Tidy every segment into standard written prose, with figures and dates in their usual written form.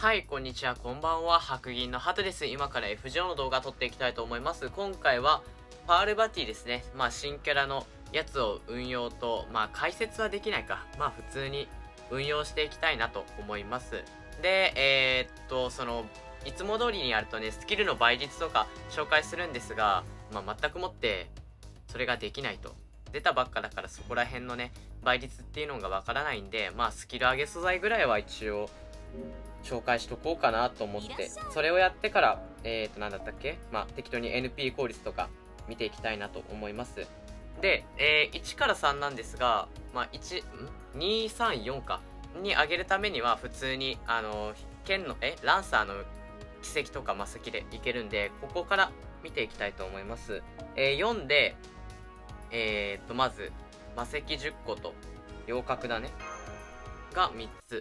はい、こんにちは、こんばんは。白銀のハトです。今から FGO の動画撮っていきたいと思います。今回は、パールバティですね。新キャラのやつを運用と、解説はできないか。普通に運用していきたいなと思います。で、いつも通りにやるとね、スキルの倍率とか紹介するんですが、全くもって、それができないと。出たばっかだからそこら辺のね、倍率っていうのがわからないんで、スキル上げ素材ぐらいは一応、紹介しとこうかなと思って、それをやってから、なんだったっけ、適当に NP 効率とか見ていきたいなと思います。で、1から3なんですが、2、3、4か、に上げるためには普通に、ランサーの奇跡とか魔石でいけるんで、ここから見ていきたいと思います。4で、まず、魔石10個と、妖角だね。が3つ。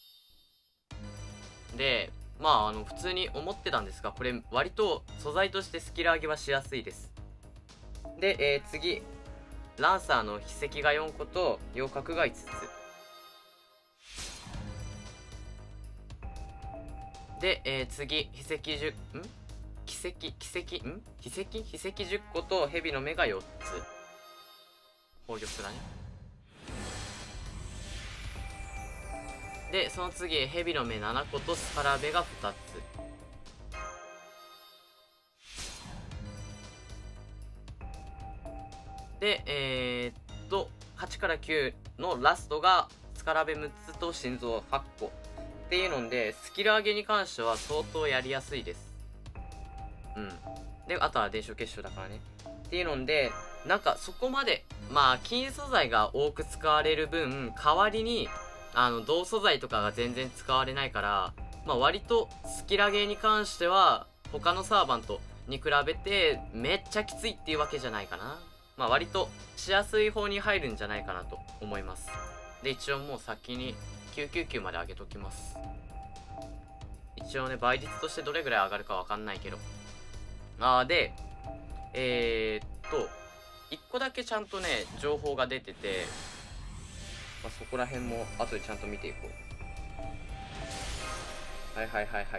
で、普通に思ってたんですが、これ割と素材としてスキル上げはしやすいです。で、次、ランサーの筆跡が4個と妖角が5つ。で、次、筆跡10個と蛇の目が4つ。宝玉だね。で、その次、蛇の目7個とスカラベが2つ。で、8から9のラストがスカラベ6つと心臓8個。っていうので、スキル上げに関しては相当やりやすいです。で、あとは伝承結晶だからね。っていうので、そこまで、金素材が多く使われる分、代わりに、銅素材とかが全然使われないから、割とスキル上げに関しては、他のサーバントに比べて、めっちゃきついっていうわけじゃないかな。割としやすい方に入るんじゃないかなと思います。で、一応もう先に999まで上げときます。一応ね、倍率としてどれぐらい上がるかわかんないけど。で、1個だけちゃんとね、情報が出てて、そこら辺も後でちゃんと見ていこう。はい。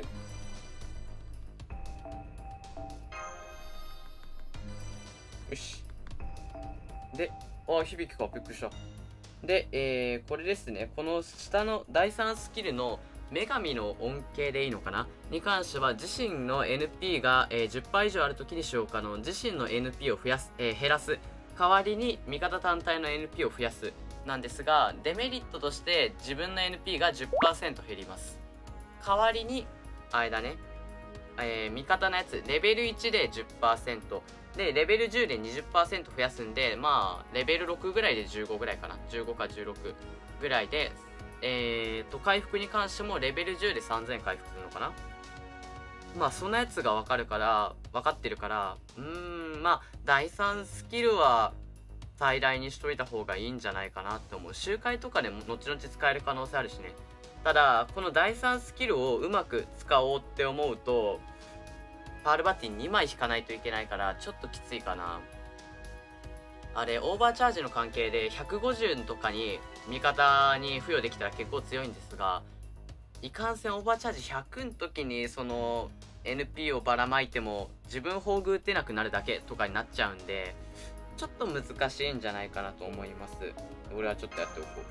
よし。で、響きか、びっくりした。で、これですね。この下の第3スキルの女神の恩恵でいいのかなに関しては、自身の NP が、10% 以上あるときに使用可能。自身の NP を減らす。代わりに味方単体の NP を増やす。なんですが、デメリットとして自分の NP が 10% 減ります。代わりに、味方のやつ、レベル1で 10%、で、レベル10で 20% 増やすんで、レベル6ぐらいで15ぐらいかな。15か16ぐらいで、回復に関してもレベル10で3000回復するのかな。そのやつが分かってるから、第3スキルは最大にしといた方がいいんじゃないかなって思う。周回とかでも後々使える可能性あるしね。ただ、この第3スキルをうまく使おうって思うと、パールバティ2枚引かないといけないから、ちょっときついかな。あれ、オーバーチャージの関係で150とかに味方に付与できたら結構強いんですが、いかんせんオーバーチャージ100の時にその NP をばらまいても自分宝具打てなくなるだけとかになっちゃうんで、ちょっと難しいんじゃないかなと思います。俺はちょっとやっておこう。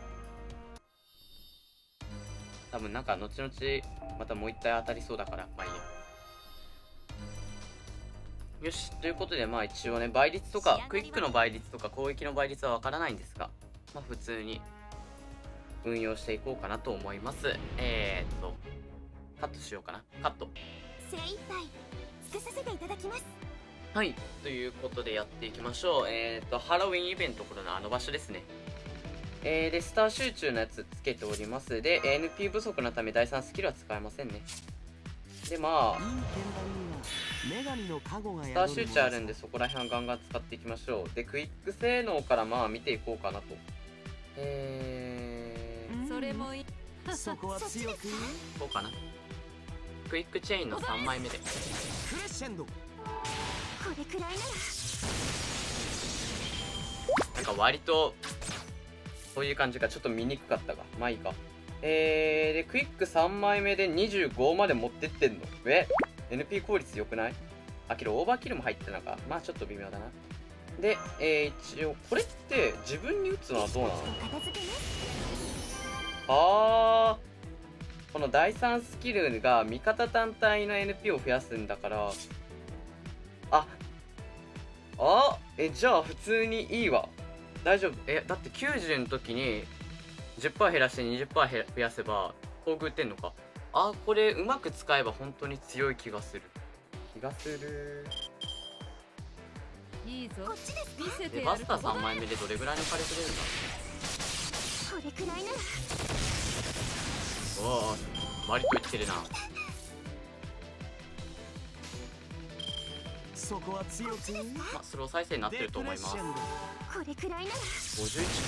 多分後々またもう一体当たりそうだから、いいや。よし、ということで一応ね、倍率とか、クイックの倍率とか攻撃の倍率はわからないんですが、普通に運用していこうかなと思います。カットしようかな。カット。 精一杯尽くさせていただきます。 はい、ということでやっていきましょう。ハロウィンイベントころのあの場所ですね。で、スター集中のやつつけております。で、NP 不足のため第3スキルは使えませんね。で、スター集中あるんでそこら辺はガンガン使っていきましょう。で、クイック性能から見ていこうかなと。 それもいい。 そこは強くこうかな。クイックチェインの3枚目で。 クレッシェンド。 これくらいなら。 割と、そういう感じがちょっと見にくかったが。いいか。 でクイック3枚目で25まで持ってってんの。NP 効率良くない？あ、けどオーバーキルも入ってたのか。まあちょっと微妙だな。で、一応これって自分に打つのはどうなの？あー、この第3スキルが味方単体の NP を増やすんだから、じゃあ普通にいいわ。大丈夫。だって90の時に 10% 減らして 20% 増やせば宝具打ってんのか。これうまく使えば本当に強い気がする。 いいぞ。こっちです見せてバスター3枚目でどれぐらいの火力出るんだ？ これくらいなら。 おお、割といってるな。 そこは強く。 まあ、スロー再生になってると思います。 これくらいなら。 51から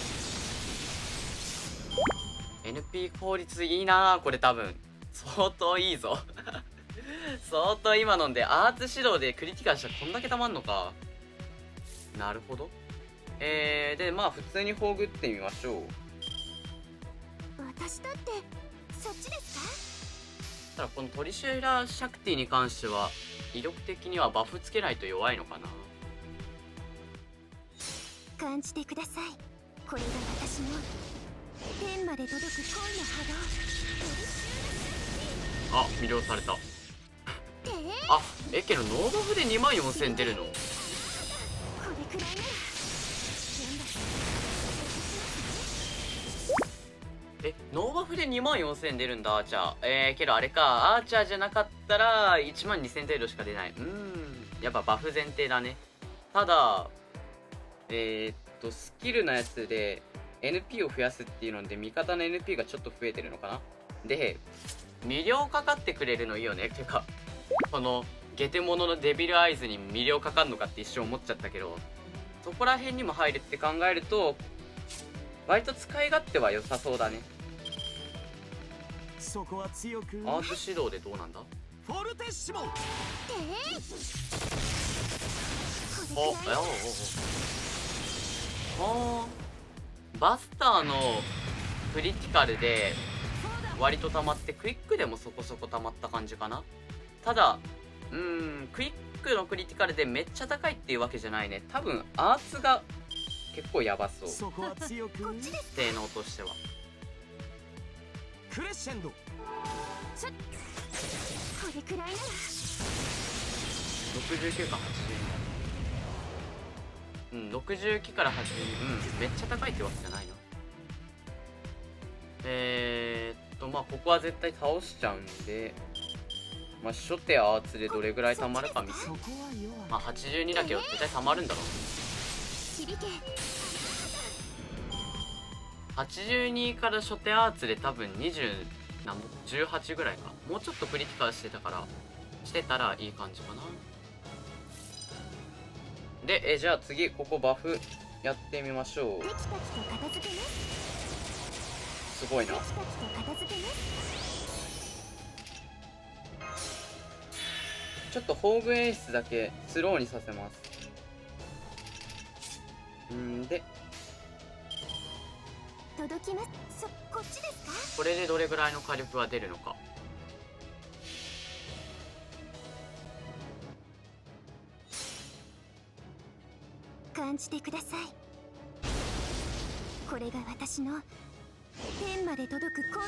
NP 効率いいな。これ多分相当いいぞ相当今のんでアーツ指導でクリティカルしたらこんだけたまんのか。なるほど。でまあ普通に宝具ってみましょう。 私だってそっちですか？ ただこのトリシュラシャクティに関しては威力的にはバフつけないと弱いのかな。 感じてください。これが私の天まで届く恋の波動。 魅了されたけどノーバフで24000出るの？ これくらいなら。 ノーバフで24000出るんだ。じゃあけどあれか、アーチャーじゃなかったら12000程度しか出ない。やっぱバフ前提だね。ただスキルのやつで NP を増やすっていうので味方の NP がちょっと増えてるのかな。で魅了かかってくれるのいいよね。てかこのゲテモノのデビルアイズに魅了かかんのかって一瞬思っちゃったけど、そこら辺にも入るって考えると割と使い勝手は良さそうだね。 そこは強く。 アーツ指導でどうなんだ？ フォルテッシモ。 バスターのクリティカルで割と溜まってクイックでもそこそこ溜まった感じかな。ただクイックのクリティカルでめっちゃ高いっていうわけじゃないね。多分アーツが結構ヤバそう。 そこは強く。 性能としては。 クレッシェンド。 これくらいなら。 69か82。69から82。めっちゃ高いってわけじゃないな。まあここは絶対倒しちゃうんで、まあ初手アーツでどれぐらい溜まるか見て。まあ82だけど絶対溜まるんだろう。82から初手アーツで多分18ぐらいか。もうちょっとクリティカルしてたらいい感じかな。でじゃあ次ここバフやってみましょう。すごいな。ちょっと宝具演出だけスローにさせます。で届きます。こっちですか？ これでどれぐらいの火力が出るのか。 感じてください。これが私の天まで届く恋の波動。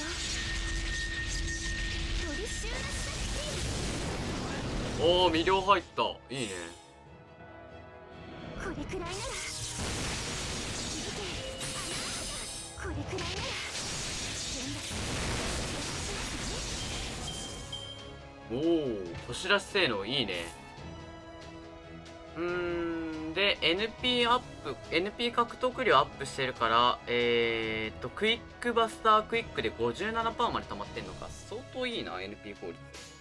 トリシューラシャクティ。 魅了入った。いいね。 これくらいなら。これくらいなら。 星出し性能いいね。で NP アップ、NP 獲得量アップしてるから、クイックバスタークイックで 57% まで溜まってんのか。相当いいな NP 効率。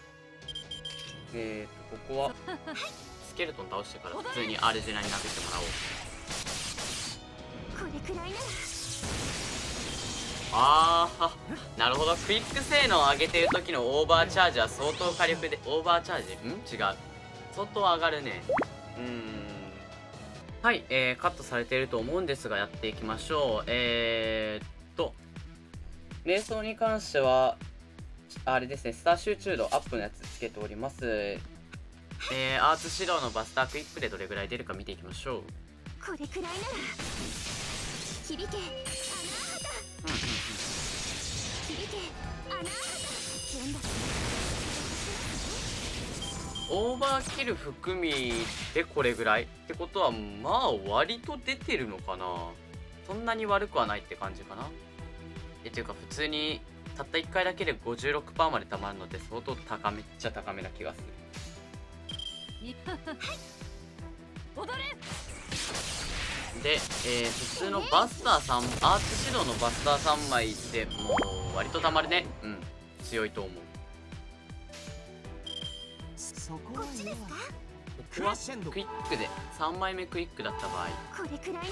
ここはスケルトン倒してから普通にアルジェナに投げてもらおう。 これくらいなら。 なるほど。クイック性能を上げてる時のオーバーチャージは相当火力で、オーバーチャージ違う、相当上がるね。はい、カットされていると思うんですがやっていきましょう。 霊装に関してはあれですね、スター集中度アップのやつつけております。アーツ指導のバスタークイックでどれぐらい出るか見ていきましょう。 これくらいなら響け穴あだ響け穴あだ全部オーバーキル含みでこれぐらいってことは、まあ割と出てるのかな。そんなに悪くはないって感じかな。っていうか普通にたった1回だけで 56% までたまるので相当高めっちゃ高めな気がする。 踊れで、普通のバスター3アーツ指導のバスター3枚ってもう割とたまるね。うん、強いと思う。 そこはこっちですか。 僕はクイックで3枚目クイックだった場合、 これくらいなら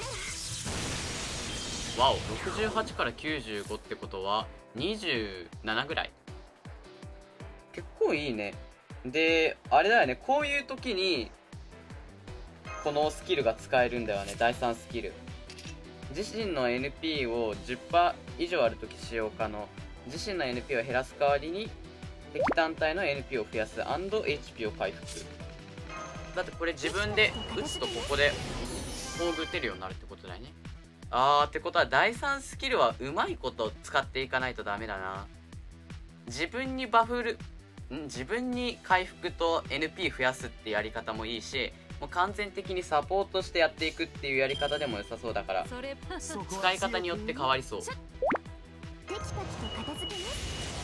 わお68から95ってことは27ぐらい。結構いいね。であれだよね、こういう時にこのスキルが使えるんだよね。第3スキル、自身の NP を 10% 以上ある時使用可能。自身の NP を減らす代わりに敵単体の NP を増やす &HP を回復。だってこれ自分で打つとここで防具打てるようになるってことだよね。ってことは第3スキルはうまいこと使っていかないとダメだな。自分に自分に回復と NP 増やすってやり方もいいし、もう完全的にサポートしてやっていくっていうやり方でも良さそうだから、使い方によって変わりそう。 テキパキと片付けね。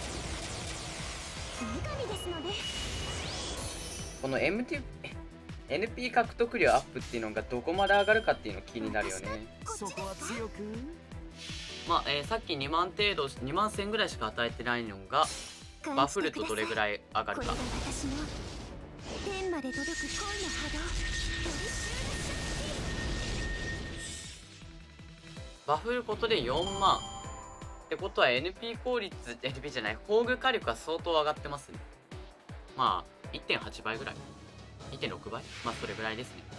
女神ですので。 この NP 獲得量アップっていうのがどこまで上がるかっていうの気になるよね。 そこは強く。 まあ、さっき2万程度2万1000ぐらいしか与えてないのがバフるとどれぐらい上がるか。 これが私の天まで届く恋の波動。 バフることで4万ってことは NP 効率 NP じゃない防具火力は相当上がってますね。まあ 1.8 倍ぐらい 1.6 倍、まあそれぐらいですね。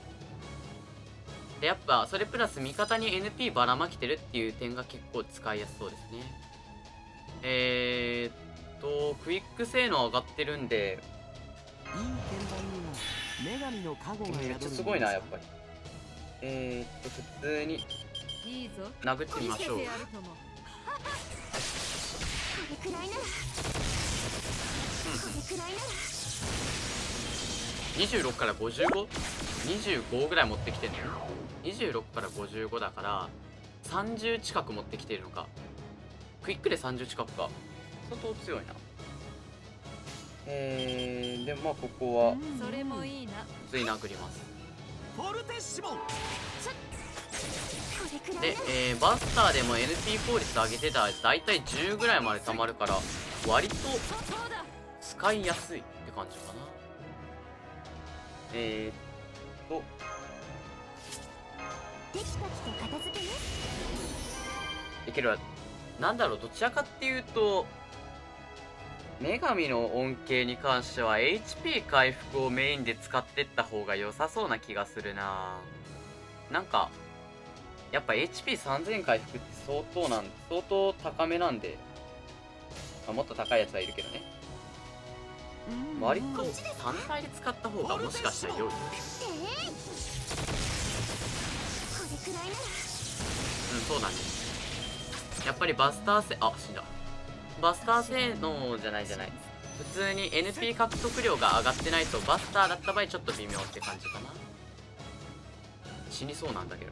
でやっぱそれプラス味方に NP ばらまきてるっていう点が結構使いやすそうですね。クイック性能上がってるんでいい鍵盤には女神の加護が宿る。 めっちゃすごいなやっぱり。普通に殴ってみましょう。 これくらいならこれくらいなら 26から 55?25 ぐらい持ってきてんのよ。26から55だから30近く持ってきてるのか。クイックで30近くか。相当強いな。でまあここはそれもいいな。 普通に殴ります。 フォルテッシモ。 で、バスターでも NP 効率上げてたらだいたい10ぐらいまでたまるから割と使いやすいって感じかな。 テキパキと片付けね。 いけるわ。なんだろう、どちらかっていうと女神の恩恵に関しては HP 回復をメインで使ってった方が良さそうな気がするな。なんかやっぱ HP3000 回復って相当高めなんで、もっと高いやつはいるけどね。割と単体で使った方がもしかしたら良い。 これくらいならそうなんです。やっぱりバスター死んだ。バスター性能じゃない普通に NP 獲得量が上がってないとバスターだった場合ちょっと微妙って感じかな。死にそうなんだけど。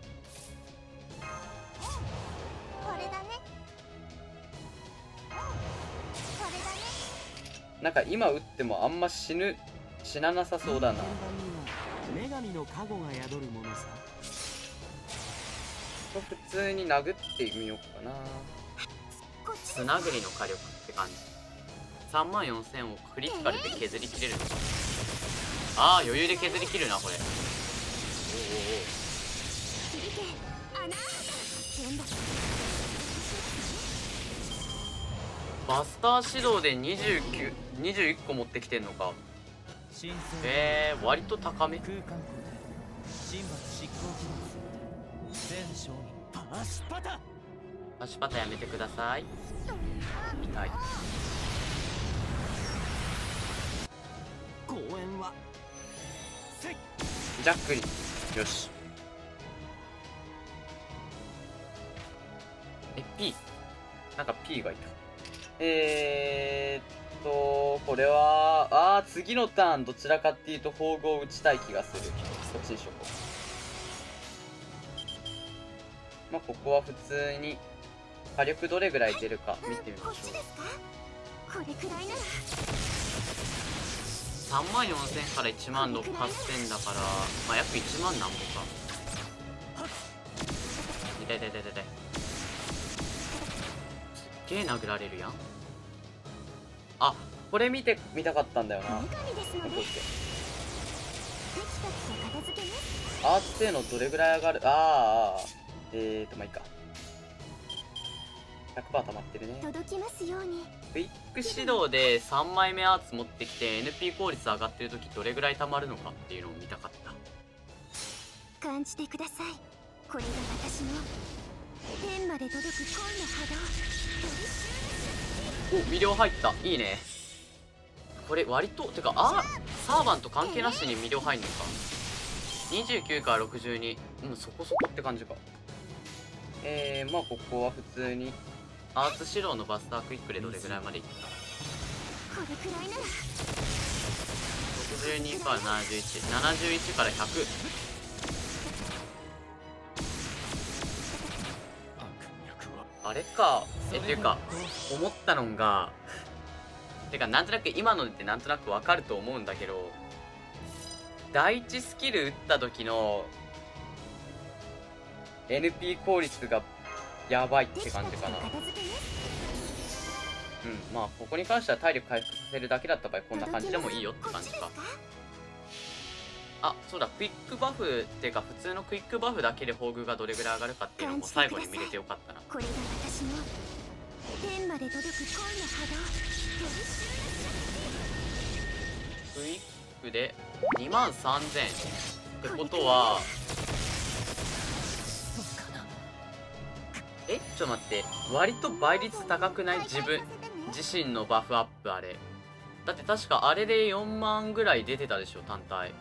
これだね。これだね。 なんか今撃ってもあんま死ななさそうだな。 女神の加護が宿るものさ。 普通に殴ってみようかな。つなぐりの火力って感じ。34000をクリティカルで削りきれるのか。余裕で削りきるなこれ。バスター指導で21個持ってきてんのか。割と高め。 空間交代神罰執行機能全商人パースパタ。 足パタやめてください。痛い。 公園はジャックリ。よし。P。なんか P がいた。これは、次のターンどちらかっていうと宝具を打ちたい気がする。こっちにしよう。まあ、ここは普通に火力どれぐらい出るか見てみましょう。 これくらいなら 34,000から16,800だから、まあ、約1万何歩か。痛い痛い痛い痛い。すっげえ殴られるやん。あ、これ見たかったんだよな。 女神ですのでテキパキと片付けね。 アーツ性能どれぐらい上がる？まあいいか。100% 溜まってるね。 届きますように。 クイック指導で3枚目アーツ持ってきて NP 効率上がってる時どれぐらい溜まるのかっていうのを見たかった。 感じてください。これが私の天まで届く恋の波動。 お、魅了入った。いいね。これ割とてかサーバンと関係なしに魅了入んのか。29から62。そこそこって感じか。まあここは普通にアーツ指導のバスタークイックでどれぐらいまでいった？ これくらいなら 62から71から100。あれか。っていうか思ったのがてかなんとなく今のってなんとなくわかると思うんだけど、第一スキル打った時の NP 効率がやばいって感じかな。まあここに関しては体力回復させるだけだった場合こんな感じでもいいよって感じか。そうだ、クイックバフっていうか普通のクイックバフだけで宝具がどれぐらい上がるかっていうのも最後に見れてよかったな。 これが私の天まで届く恋の波動。 クイックで23,000ってことはちょっと待って、割と倍率高くない？自身のバフアップ。あれだって確かあれで4万ぐらい出てたでしょ単体。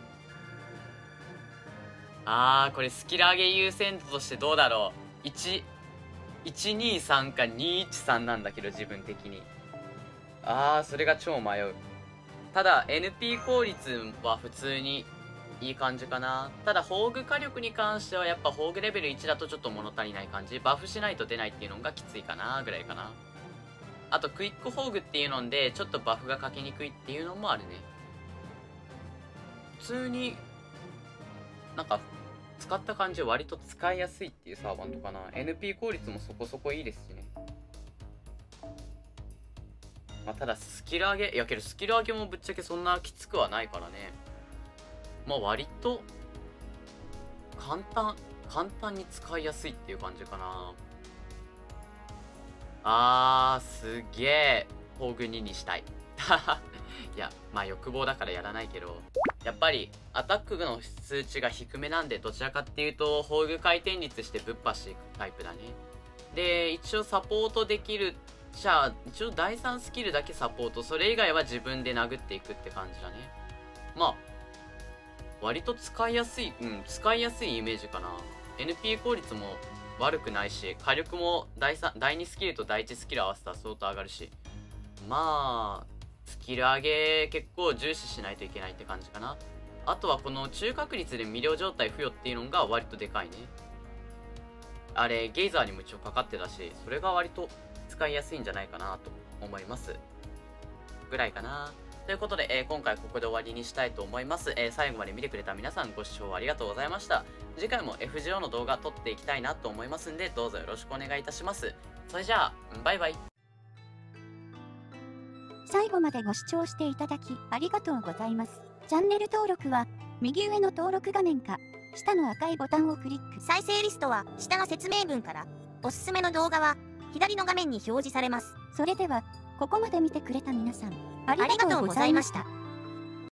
これスキル上げ優先度としてどうだろう。123か213なんだけど自分的に。それが超迷う。ただ NP 効率は普通にいい感じかな。ただ宝具火力に関してはやっぱ宝具レベル1だとちょっと物足りない感じ。バフしないと出ないっていうのがきついかなぐらいかな。あとクイック宝具っていうのでちょっとバフがかけにくいっていうのもあるね。普通になんか使った感じ割と使いやすいっていうサーバントかな。 NP 効率もそこそこいいですしね。ただスキル上げけどスキル上げもぶっちゃけそんなきつくはないからね。割と簡単に使いやすいっていう感じかな。すげえ宝具2にしたいいや欲望だからやらないけど、やっぱりアタックの数値が低めなんでどちらかっていうと宝具回転率してぶっ破していくタイプだね。で一応サポートできる一応第3スキルだけサポート、それ以外は自分で殴っていくって感じだね。割と使いやすいイメージかな。 NP 効率も悪くないし火力も第2スキルと第1スキル合わせたら相当上がるし、スキル上げ結構重視しないといけないって感じかな。あとはこの中確率で魅了状態付与っていうのが割とでかいね。あれゲイザーにも一応かかってたし、それが割と使いやすいんじゃないかなと思いますぐらいかな。ということで、今回ここで終わりにしたいと思います。最後まで見てくれた皆さんご視聴ありがとうございました。次回も FGO の動画撮っていきたいなと思いますんで、どうぞよろしくお願いいたします。それじゃあバイバイ。 最後までご視聴していただきありがとうございます。チャンネル登録は右上の登録画面か下の赤いボタンをクリック。 再生リストは下の説明文から。おすすめの動画は左の画面に表示されます。 それではここまで見てくれた皆さんありがとうございました。